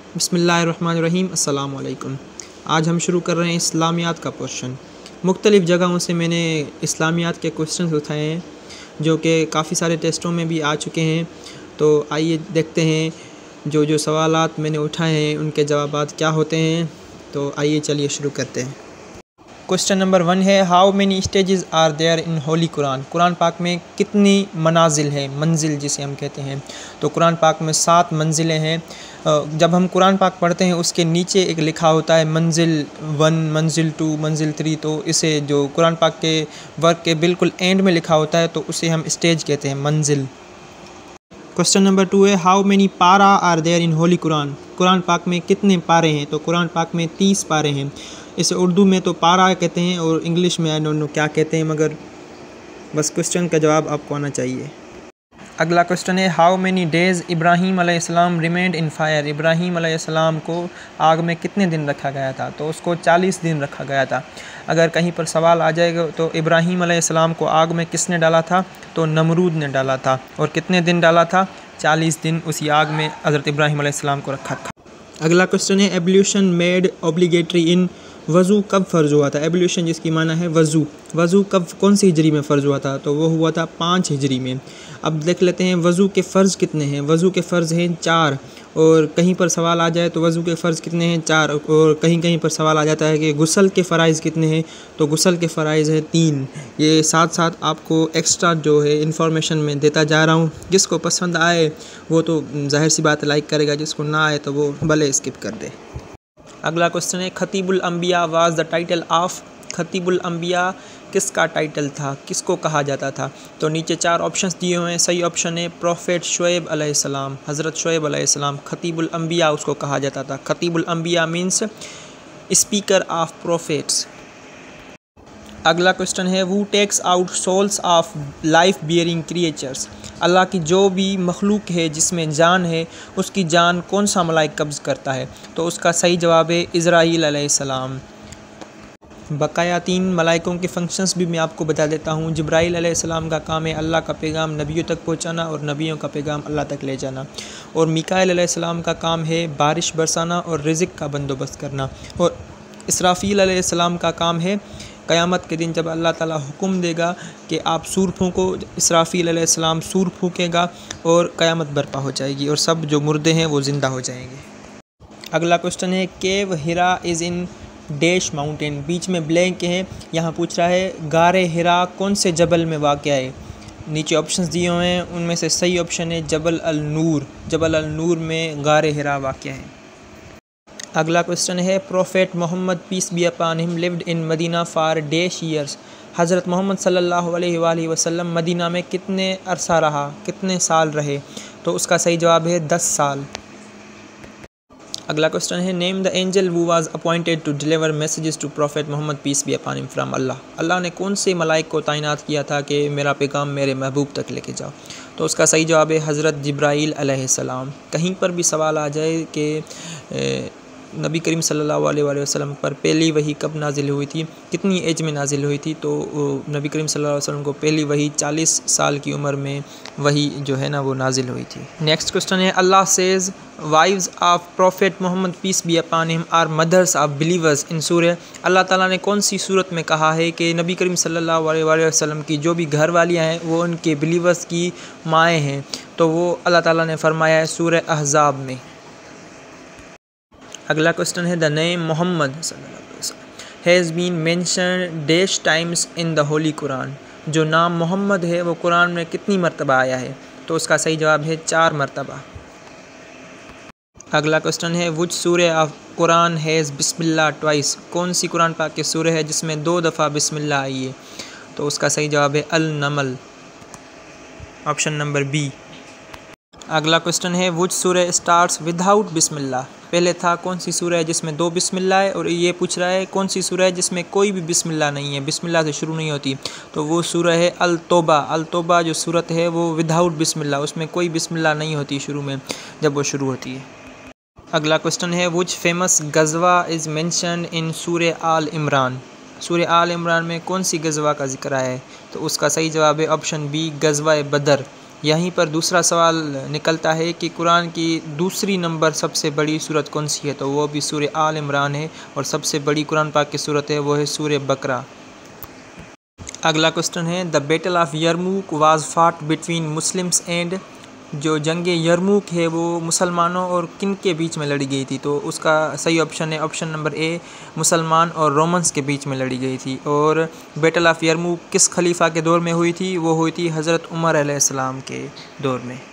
बिस्मिल्लाहिर्रहमानिर्रहीम। अस्सलाम वालेकुम। आज हम शुरू कर रहे हैं इस्लामियात का पोर्शन। मुख्तलिफ़ जगहों से मैंने इस्लामियात के क्वेश्चन उठाए हैं जो कि काफ़ी सारे टेस्टों में भी आ चुके हैं। तो आइए देखते हैं जो सवालात मैंने उठाए हैं उनके जवाबात क्या होते हैं। तो आइए चलिए शुरू करते हैं। क्वेश्चन नंबर 1 है, how many stages are there in holy Quran. Quran पाक में कितनी मनाजिल है, मंजिल जिसे हम कहते हैं। तो कुरान पाक में 7 मंजिलें हैं। जब हम कुरान पाक पढ़ते हैं उसके नीचे एक लिखा होता है मंजिल 1, मंजिल 2, मंजिल 3। तो इसे जो कुरान पाक के वर्क के बिल्कुल एंड में लिखा होता है तो उसे हम स्टेज कहते हैं, मंजिल। क्वेश्चन नंबर 2 है, हाउ मेनी पारा are there in holy Quran. Quran पाक में कितने पारे हैं। तो कुरान पाक में 30 पारे हैं। इसे उर्दू में तो पारा कहते हैं और इंग्लिश में आई डोंट नो क्या कहते हैं, मगर बस क्वेश्चन का जवाब आपको आना चाहिए। अगला क्वेश्चन है, हाउ मेनी डेज़ इब्राहीम अलैहिस्सलाम रिमेंड इन फायर। इब्राहीम अलैहिस्सलाम को आग में कितने दिन रखा गया था। तो उसको 40 दिन रखा गया था। अगर कहीं पर सवाल आ जाएगा तो इब्राहीम अलैहिस्सलाम को आग में किसने डाला था। तो नमरूद ने डाला था। और कितने दिन डाला था, 40 दिन उसी आग में हज़रत इब्राहीम अलैहिस्सलाम को रखा था। अगला क्वेश्चन है, एब्ल्यूशन मेड ऑब्लिगेटरी इन। वज़ू कब फ़र्ज़ हुआ था। एब्ल्यूशन जिसकी माना है वज़ू, वज़ू कब कौन सी हिजरी में फ़र्ज़ हुआ था। तो वो हुआ था 5 हिजरी में। अब देख लेते हैं वज़ू के फ़र्ज़ कितने हैं। वज़ू के फ़र्ज़ हैं 4। और कहीं पर सवाल आ जाए तो वज़ू के फ़र्ज़ कितने हैं, 4। और कहीं कहीं पर सवाल आ जाता है कि गुस्ल के फ़राइज़ कितने हैं। तो गुस्ल के फ़राइज़ हैं 3। ये साथ साथ आपको एक्स्ट्रा जो है इंफॉर्मेशन में देता जा रहा हूँ। जिसको पसंद आए वो तो ज़ाहिर सी बात लाइक करेगा, जिसको ना आए तो वो भले स्किप कर दे। अगला क्वेश्चन है, खतीबुल अंबिया वाज द टाइटल ऑफ। खतीबुल अंबिया किसका टाइटल था, किसको कहा जाता था। तो नीचे 4 ऑप्शंस दिए हुए हैं। सही ऑप्शन है प्रोफेट शुएब अलैहिस्सलाम, हज़रत शुएब अलैहिस्सलाम। खतीबुल अंबिया उसको कहा जाता था। खतीबुल अंबिया मीन्स स्पीकर ऑफ प्रोफेट्स। अगला क्वेश्चन है, who takes out souls of life bearing creatures. Allah की जो भी मखलूक है जिसमें जान है उसकी जान कौन सा मलाइक कब्ज़ करता है। तो उसका सही जवाब है इज़राइल अलैहिस्सलाम। बकाया 3 मलाइकों के फंक्शंस भी मैं आपको बता देता हूँ। जिब्राइल अलैहिस्सलाम का काम है अल्लाह का पैगाम नबियों तक पहुँचाना और नबियों का पैगाम अल्लाह तक ले जाना। और मिकाईल अलैहिस्सलाम का काम है बारिश बरसाना और रिज़्क़ का बंदोबस्त करना। और इसराफील अलैहिस्सलाम का काम है क़यामत के दिन जब अल्लाह ताला हुक्म देगा कि आप सूर फूँको, इसराफील अलैहिस्सलाम सूर फूँकेगा और क़यामत बर्पा हो जाएगी और सब जो मुर्दे हैं वो ज़िंदा हो जाएंगे। अगला क्वेश्चन है, cave Hira is in dash mountain. बीच में ब्लैंक है। यहाँ पूछ रहा है गारे हिरा कौन से जबल में वाक़या है। नीचे ऑप्शंस दिए हुए हैं, उनमें से सही ऑप्शन है जबल अल नूर। जबल अल नूर में गारे हिरा वाक़या है। अगला क्वेश्चन है, prophet Muhammad peace be upon him lived in Medina for dash years. हज़रत मोहम्मद सल्लल्लाहु अलैहि वसल्लम मदीना में कितने अरसा रहा, कितने साल रहे। तो उसका सही जवाब है 10 साल। अगला क्वेश्चन है, name the angel who was appointed to deliver messages to prophet Muhammad peace be upon him from Allah. Allah ने कौन से मलाइक को तैनात किया था कि मेरा पैगाम मेरे महबूब तक लेके जाओ। तो उसका सही जवाब है हज़रत जिब्राईल अलैहिस्सलाम। कहीं पर भी सवाल आ जाए कि नबी करीम सल्लल्लाहु अलैहि वसल्लम पर पहली वही कब नाजिल हुई थी, कितनी एज में नाजिल हुई थी। तो नबी करीम सल्लल्लाहु अलैहि वसल्लम को पहली वही 40 साल की उम्र में वही जो है ना वो नाजिल हुई थी। नेक्स्ट क्वेश्चन है, Allah says wives of prophet Muhammad peace be upon him are mothers of believers in सूरह। अल्लाह ताला ने कौन सी सूरत में कहा है कि नबी करीम सल्लल्लाहु अलैहि वसल्लम की जो भी घर वालियाँ हैं वो उनके बिलीवर्स की माएँ हैं। तो वो अल्लाह ताला ने फरमाया है सूरह अहज़ाब में। अगला क्वेश्चन है, द नेम मोहम्मद सल्लल्लाहु अलैहि वसल्लम has been mentioned dash times in the holy Quran. जो नाम मोहम्मद है वो कुरान में कितनी मरतबा आया है। तो उसका सही जवाब है 4 मरतबा। अगला क्वेश्चन है, व्हिच सूरह ऑफ कुरान हैज़ बिस्मिल्लाह ट्वाइस। कौन सी कुरान पाक की सूरह है जिसमें 2 दफ़ा बिस्मिल्लाह आई है। तो उसका सही जवाब है अल नमल, ऑप्शन नंबर बी। अगला क्वेश्चन है, व्हिच सूरह स्टार्ट्स विदाउट बिस्मिल्लाह। पहले था कौन सी सूरह है जिसमें 2 बिस्मिल्लाह है, और ये पूछ रहा है कौन सी सूरह है जिसमें कोई भी बिस्मिल्लाह नहीं है, बिस्मिल्लाह से शुरू नहीं होती। तो वो सूरह है अल तौबा। अल तौबा जो सूरत है वो विदाउट बिस्मिल्लाह, उसमें कोई बिस्मिल्लाह नहीं होती शुरू में जब वो शुरू होती है। अगला क्वेश्चन है, व्हिच फेमस गज़वा इज़ मेंशन्ड इन सूरह आल इमरान। सूरह आल इमरान में कौन सी गज़वा का जिक्र आया है। तो उसका सही जवाब है ऑप्शन बी गज़वा बदर। यहीं पर दूसरा सवाल निकलता है कि कुरान की दूसरी नंबर सबसे बड़ी सूरत कौन सी है, तो वो भी सूरह आल इमरान है, और सबसे बड़ी कुरान पाक की सूरत है वो है सूरह बकरा। अगला क्वेश्चन है, the battle of Yarmouk was fought between Muslims and, जो जंग यरमूक है वो मुसलमानों और किन के बीच में लड़ी गई थी, तो उसका सही ऑप्शन है ऑप्शन नंबर ए, मुसलमान और रोमन्स के बीच में लड़ी गई थी। और बैटल ऑफ यरमूक किस खलीफा के दौर में हुई थी, वो हुई थी हज़रत उमर अलैहिस्सलाम के दौर में।